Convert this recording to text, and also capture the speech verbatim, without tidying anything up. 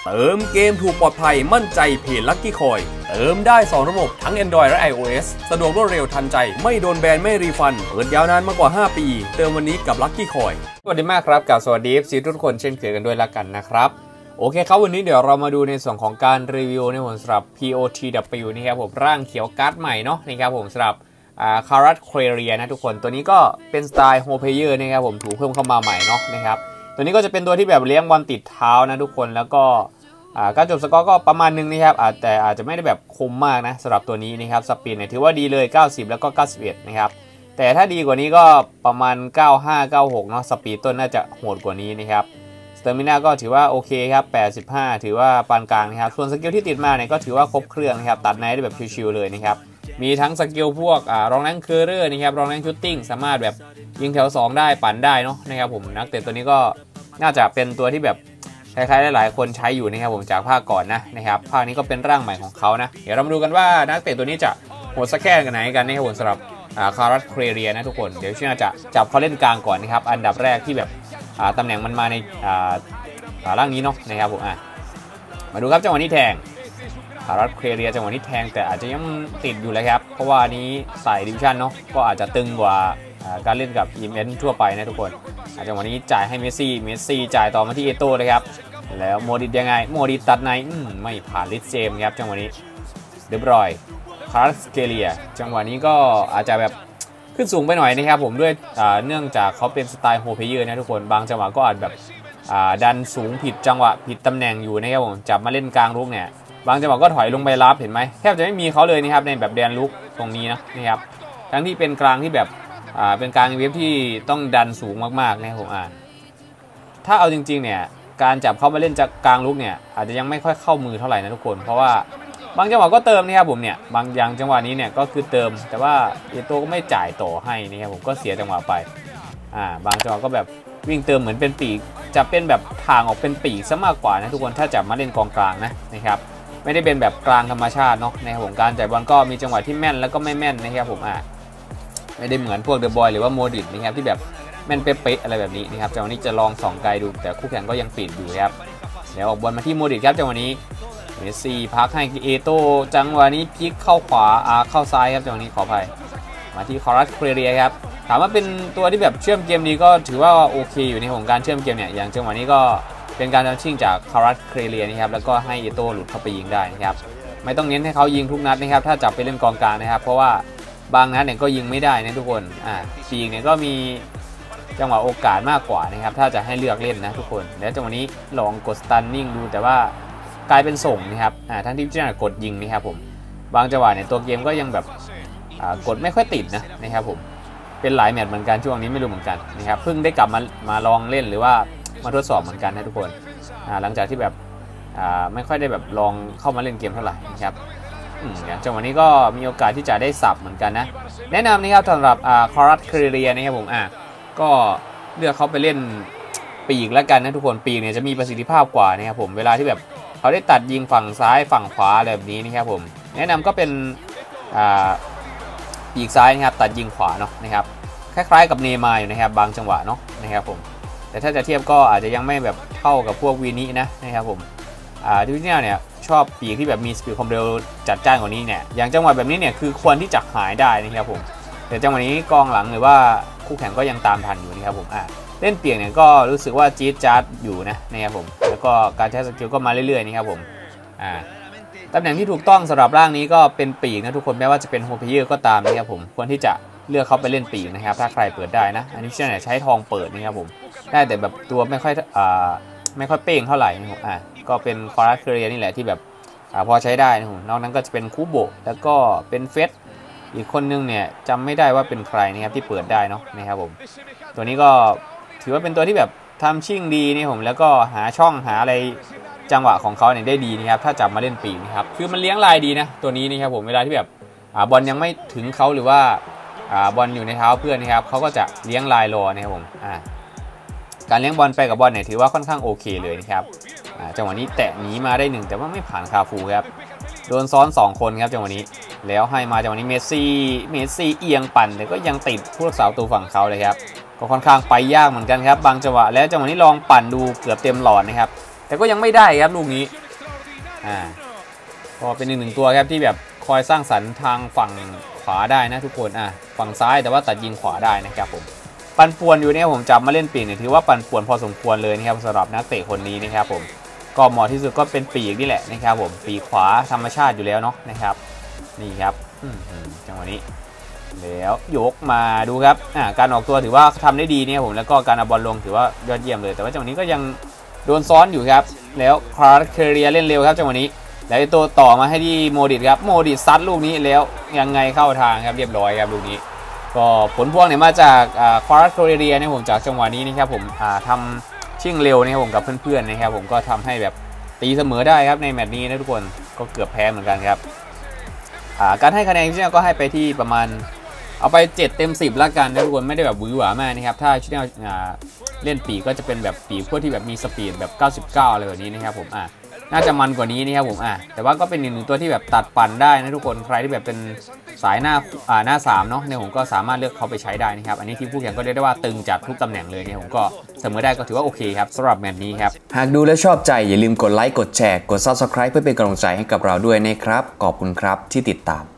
เติมเกมถูกปลอดภัยมั่นใจเพจ Lucky Coin เติมได้สองระบบทั้ง Android และ iOS สะดวกรวดเร็วทันใจไม่โดนแบนไม่รีฟันเปิดยาวนานมากกว่าห้าปีเติมวันนี้กับ Lucky Coin สวัสดีมากครับกับสวัสดี เอฟ ซี ทุกคนเช่นเคยกันด้วยละกันนะครับโอเคครับวันนี้เดี๋ยวเรามาดูในส่วนของการรีวิวในผลสำหรับ พี โอ ที ดับเบิลยู นี่ครับผมร่างเขียวการ์ดใหม่เนาะนี่ครับผมสำหรับคารัตเครเรียนะทุกคนตัวนี้ก็เป็นสไตล์โฮเพเยอร์นะครับผมถูกเพิ่มเข้ามาใหม่เนาะนะครับตัวนี้ก็จะเป็นตัวที่แบบเลี้ยงบอลติดเท้านะทุกคนแล้วก็การจบสกอร์ก็ประมาณนึงนะครับแต่อาจจะไม่ได้แบบคมมากนะสำหรับตัวนี้นะครับสปีดเนี่ยถือว่าดีเลยเก้าสิบแล้วก็เก้าสิบเอ็ดนะครับแต่ถ้าดีกว่านี้ก็ประมาณเก้าห้า เก้าหกเนาะสปีดต้นน่าจะโหดกว่านี้นะครับสเตอร์มิน่าก็ถือว่าโอเคครับแปดสิบห้าถือว่าปานกลางนะครับส่วนสกิลที่ติดมาเนี่ยก็ถือว่าครบเครื่องนะครับตัดไนท์ได้แบบชิวๆเลยนะครับมีทั้งสกิลพวกรองแรงเคอร์เรอร์นะครับรองแรงชูตติ้งสามารถแบบยิงแถวสองได้ปั่นได้เนาะนะครับผมนักเตะตัวนี้ก็น่าจะเป็นตัวที่แบบคล้ายๆหลายๆคนใช้อยู่นะครับผมจากภาคก่อนนะนะครับภาคนี้ก็เป็นร่างใหม่ของเขานะเดี๋ยวเรามาดูกันว่านักเตะตัวนี้จะโหดสักแค่ไหนกันนะครับผมสำหรับคารัตเครเรียนะทุกคนเดี๋ยวชื่อจะจับเขาเล่นกลางก่อนนะครับอันดับแรกที่แบบตำแหน่งมันมาในร่างนี้เนาะนะครับผมอ่ะมาดูครับจังหวะนี้แทงคารัตเครเรียจังหวะนี้แทงแต่อาจจะยังติดอยู่เลยครับเพราะว่านี้ใส่ดิวิชั่นเนาะก็อาจจะตึงกว่าการเล่นกับอีเมนทั่วไปนะทุกคนจังหวะนี้จ่ายให้เมสซี่เมสซี่จ่ายต่อมาที่เอโต้เลยครับแล้วโมดิตยังไงโมดิตตัดในไม่ผ่านลิสเจมครับจังหวะนี้เรียบร้อยคารัตเครเรียจังหวะนี้ก็อาจจะแบบขึ้นสูงไปหน่อยนะครับผมด้วยเนื่องจากเขาเป็นสไตล์โฮเพเยอร์นะทุกคนบางจังหวะก็อาจแบบดันสูงผิดจังหวะผิดตำแหน่งอยู่นะครับผมจับมาเล่นกลางลุกเนี่ยบางจังหวะก็ถอยลงไปรับเห็นไหมแทบจะไม่มีเขาเลยนะครับในแบบแดนลุกตรงนี้นะนะครับทั้งที่เป็นกลางที่แบบอ่าเป็นกลางเว็บที่ต้องดันสูงมากๆนะครับผมอ่าถ้าเอาจริงๆเนี่ยการจับเขามาเล่นจากกลางลุกเนี่ยอาจจะยังไม่ค่อยเข้ามือเท่าไหร่นะทุกคนเพราะว่าบางจังหวะก็เติมนะครับผมเนี่ยบางอย่างจังหวะนี้เนี่ยก็คือเติมแต่ว่าเอโต้ก็ไม่จ่ายต่อให้นะครับผมก็เสียจังหวะไปอ่าบางจังหวะก็แบบวิ่งเติมเหมือนเป็นปีกจะเป็นแบบทางออกเป็นปีกซะมากกว่านะทุกคนถ้าจับมาเล่นกองกลางนะนะครับไม่ได้เป็นแบบกลางธรรมชาติเนาะนะครับผมการจ่ายบอลก็มีจังหวะที่แม่นแล้วก็ไม่แม่นนะครับผมอ่าไม่ได้เหมือนพวกเดอะบอยหรือว่าโมดิตนะครับที่แบบแม่นเป๊ะๆอะไรแบบนี้นะครับจังหวะนี้จะลองส่องไกลดูแต่คู่แข่งก็ยังปิดอยู่ครับเดี๋ยวออกบอลมาที่โมดิตครับจังหวะนี้เมสซี่พักให้เอโต้จังหวะนี้พลิกเข้าขวาอ่าเข้าซ้ายครับจังหวะนี้ขออภัยมาที่คารัตเครเรียครับถามว่าเป็นตัวที่แบบเชื่อมเกมนี้ก็ถือว่าโอเคอยู่ในของการเชื่อมเกมเนี่ยอย่างจังหวะนี้ก็เป็นการดันชิ่งจากคารัตเครเรียนะครับแล้วก็ให้เอโต้หลุดเข้าไปยิงได้นะครับไม่ต้องเน้นให้เขายิงทุกนัดนะครับถ้าจับไปเล่นกองกลางนะครับเพราะว่าบางนัดเนี่ยก็ยิงไม่ได้นะทุกคนอ่าปีกเนี่ยก็มีจังหวะโอกาสมากกว่านะครับถ้าจะให้เลือกเล่นนะทุกคนแล้วจังหวะนี้ลองกดสตันนิ่งดูแต่ว่ากลายเป็นส่งนะครับอ่าทั้งที่จะกดยิงนะครับผมบางจังหวะเนี่ยตัวเกมก็ยังแบบอ่ากดไม่ค่อยติดนะนะครับผมเป็นหลายแมตช์เหมือนกันช่วงนี้ไม่รู้เหมือนกันนะครับเพิ่งได้กลับมามาลองเล่นหรือว่ามาทดสอบเหมือนกันนะทุกคนอ่าหลังจากที่แบบอ่าไม่ค่อยได้แบบลองเข้ามาเล่นเกมเท่าไหร่นะครับอย่างจังหวะนี้ก็มีโอกาสที่จะได้สับเหมือนกันนะแนะนำนะครับสำหรับคารัตเครเรียนะครับผมอ่ะก็เลือกเขาไปเล่นปีกแล้วกันนะทุกคนปีกเนี่ยจะมีประสิทธิภาพกว่านะครับผมเวลาที่แบบเขาได้ตัดยิงฝั่งซ้ายฝั่งขวาอะไรแบบนี้นะครับผมแนะนำก็เป็นปีกซ้ายนะครับตัดยิงขวาเนาะนะครับคล้ายๆกับเนย์มาร์อยู่นะครับบางจังหวะเนาะนะครับผมแต่ถ้าจะเทียบก็อาจจะยังไม่แบบเท่ากับพวกวีนี้นะนะครับผมอ่าดิวิชั่นเนี่ยชอบปีกที่แบบมีสปีดความเร็วจัดจ้านกว่านี้เนี่ยอย่างจังหวะแบบนี้เนี่ยคือควรที่จะหายได้นะครับผมแต่จังหวะนี้กองหลังหรือว่าคู่แข่งก็ยังตามทันอยู่นะครับผมอ่ะเล่นเปียกเนี่ยก็รู้สึกว่าจี๊ดจ๊าดอยู่นะนะครับผมแล้วก็การใช้สกิลก็มาเรื่อยๆนะครับผมอ่าตำแหน่งที่ถูกต้องสำหรับร่างนี้ก็เป็นปีกนะทุกคนแม้ว่าจะเป็นโฮเพเยอร์ก็ตามนะครับผมควรที่จะเลือกเขาไปเล่นปีกนะครับถ้าใครเปิดได้นะอันนี้เชื่อเนี่ยใช้ทองเปิดนะครับผมได้แต่แบบตัวไม่ค่อยอ่าไม่ค่อยเป้งเท่าไหร่นะครับอ่าก็เป็นคารัตเครเรียนี่แหละที่แบบอ่าพอใช้ได้นะครับนอกนั้นก็จะเป็นคูโบแล้วก็เป็นเฟสอีกคนนึงเนี่ยจำไม่ได้ว่าเป็นใครนะครับที่เปิดได้เนาะนะครับผมตัวนี้ก็ถือว่าเป็นตัวที่แบบทำชิ่งดีนี่ผมแล้วก็หาช่องหาอะไรจังหวะของเขาเนี่ยได้ดีนะครับถ้าจับมาเล่นปีกนะครับคือมันเลี้ยงลายดีนะตัวนี้นะครับผมเวลาที่แบบอ่าบอลยังไม่ถึงเขาหรือว่าอ่าบอลอยู่ในเท้าเพื่อนนะครับเขาก็จะเลี้ยงลายรอนะครับผมอ่าการเลี้ยงบอลไปกับบอลเนี่ยถือว่าค่อนข้างโอเคเลยนะครับอ่าจังหวะนี้แตะหนีมาได้หนึ่งแต่ว่าไม่ผ่านคาฟูครับโดนซ้อนสองคนครับจังหวะนี้แล้วให้มาจังหวะนี้เมสซี่เมสซี่เอียงปั่นแต่ก็ยังติดผู้รักษาประตูฝั่งเขาเลยครับก็ค่อนข้างไปยากเหมือนกันครับบางจังหวะแล้วจังหวะนี้ลองปั่นดูเกือบเต็มหลอดนะครับแต่ก็ยังไม่ได้ครับลูกนี้อ่าก็เป็นอีกหนึ่งตัวครับที่แบบคอยสร้างสรรค์ทางฝั่งขวาได้นะทุกคนอ่ะฝั่งซ้ายแต่ว่าตัดยิงขวาได้นะครับผมปันป่วนอยู่เนี่ยผมจับมาเล่นปีกเนี่ยถือว่าปันป่วนพอสมควรเลยนะครับสำหรับนักเตะคนนี้นะครับผมก็เหมาะที่สุดก็เป็นปีกนี่แหละนะครับผมปีกขวาธรรมชาติอยู่แล้วเนาะนะครับนี่ครับจังหวะนี้แล้วยกมาดูครับอ่าการออกตัวถือว่าทำได้ดีเนี่ยผมแล้วก็การเอาบอลลงถือว่ายอดเยี่ยมเลยแต่ว่าจังหวะนี้ก็ยังโดนซ้อนอยู่ครับแล้วคาร์เคเรียเล่นเร็วครับจังหวะนี้แล้วตัวต่อมาให้ที่โมดิตครับโมดิตซัดลูกนี้แล้วยังไงเข้าทางครับเรียบร้อยครับลูกนี้ก็ผลพวงเนี่ยมาจากคาร์เคเรียเนี่ยผมจากจังหวะนี้นะครับผมทำชิ่งเร็วนะครับผมกับเพื่อนๆนะครับผมก็ทำให้แบบตีเสมอได้ครับในแมตช์นี้นะทุกคนก็เกือบแพ้เหมือนกันครับการให้คะแนนชิ่งก็ให้ไปที่ประมาณเอาไปเจ็ดเต็มสิบแล้วกันนะทุกคนไม่ได้แบบหวือหวามากนะครับถ้าชิ่งเล่นปีก็จะเป็นแบบปีพวกที่แบบมีสปีดแบบเก้าสิบเก้าอะไรแบบนี้นะครับผมอ่ะน่าจะมันกว่านี้นะครับผมอ่ะแต่ว่าก็เป็นอีกหนึ่งตัวที่แบบตัดปั่นได้นะทุกคนใครที่แบบเป็นสายหน้าอ่าหน้าสามเนาะเนี่ยผมก็สามารถเลือกเขาไปใช้ได้นะครับอันนี้ทีมผู้แข่งก็เรียกได้ว่าตึงจากทุกตำแหน่งเลยเนี่ยผมก็เสมอได้ก็ถือว่าโอเคครับสำหรับแมตช์นี้ครับหากดูและชอบใจอย่าลืมกดไลค์กดแชร์กด ซับสไครบ์ เพื่อเป็นกำลังใจให้กับเราด้วยนะครับขอบคุณครับที่ติดตาม